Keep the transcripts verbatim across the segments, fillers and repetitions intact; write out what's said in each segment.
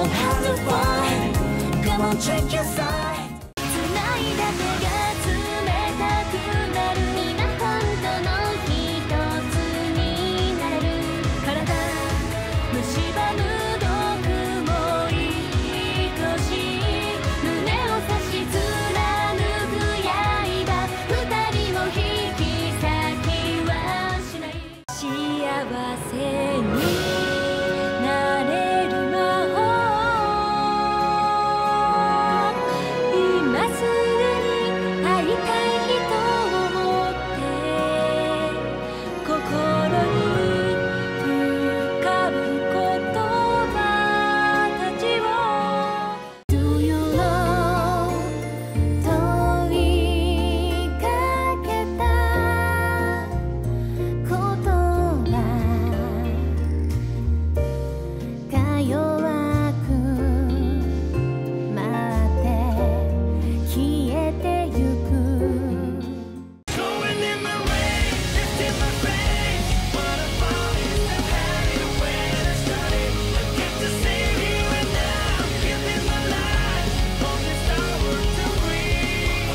have to find. Come on, check your side. 繋いだ手が冷たくなる。今本当の一つになれる。体蝕む毒も愛しい。胸を差し貫く刃。二人を引き裂きはしない。幸せになれる魔法。今すぐに会いたい人を持って心に浮かぶ言葉たちを Do you know 問いかけた言葉が弱く待って消えてゆく Going in the rain, lifting my face. What a fall is the pain, the way that I started. I get to save you and now giving my life on this tower to breathe.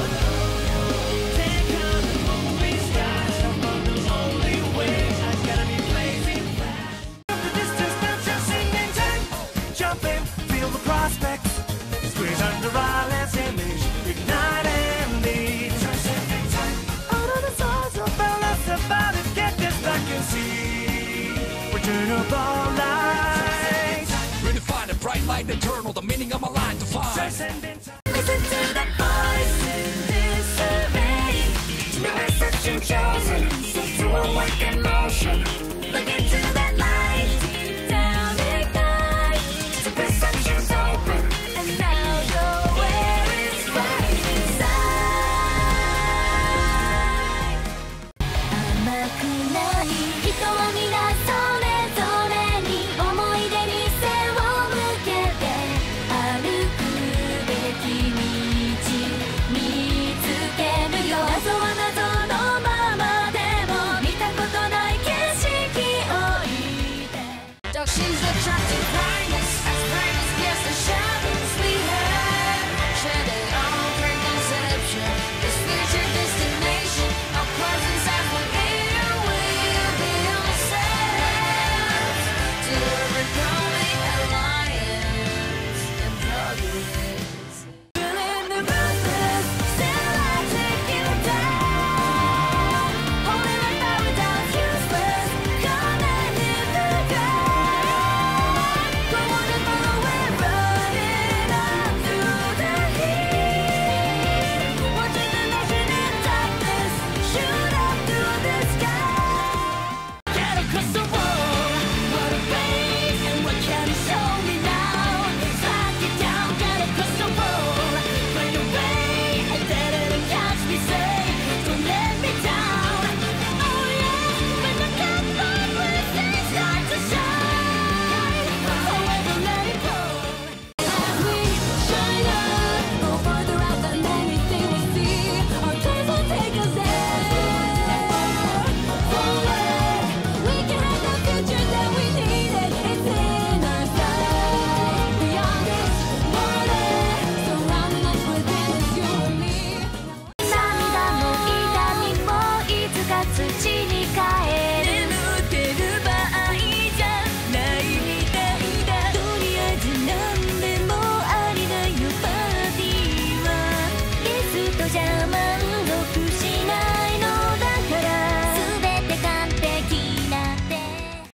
Take on the movie stars, I'm on the only way. I gotta be blazing fast. The distance, not just in time. Jumping, feel the prospects. Squeeze under eyeless image, ignite and lead. Transcending time. All of the souls of us about it. Get this back and see. Return of all lights. Ready to find a bright light, eternal, the meaning of my life to find. Transcending time. Listen to that voice in disarray. Tonight such a chosen, so to awaken motion. Look into that light, deep down ignite. The perception's open, and now you're where it's right inside. 甘くない人は皆それぞれに思い出に背を向けて歩くべき道見つけるよ。謎は謎のままでも見たことない景色を置いて Dog, she's attracting brightness, as brightness gets the shadows we have. Shed it all preconception. This future destination, our presence as we're here, we'll be ourselves. To every growing alliance and progress. Feeling the ruthless, still I take you down. Holding my power down, useless. Come and hit the ground. Go on and run away, running up through the heat. Watching the nation in darkness, shoot up through the sky. Get across the wall, what a face, and what can you show me now? Slide it down, get across the wall, find a way, and let it catch me, say, don't let me down. Oh yeah, when the campfire blazes start to shine, however let it go. As we shine up, go further out than anything we see. Our days will take us there. Forward, we can have the future that we needed. It's in our sight. Beyond this border, surrounding us within us, you and me. 涙も痛みもいつか土に帰る。眠ってる場合じゃないみたいだ。とりあえず何でもありだよパーティーは。ゲスト邪魔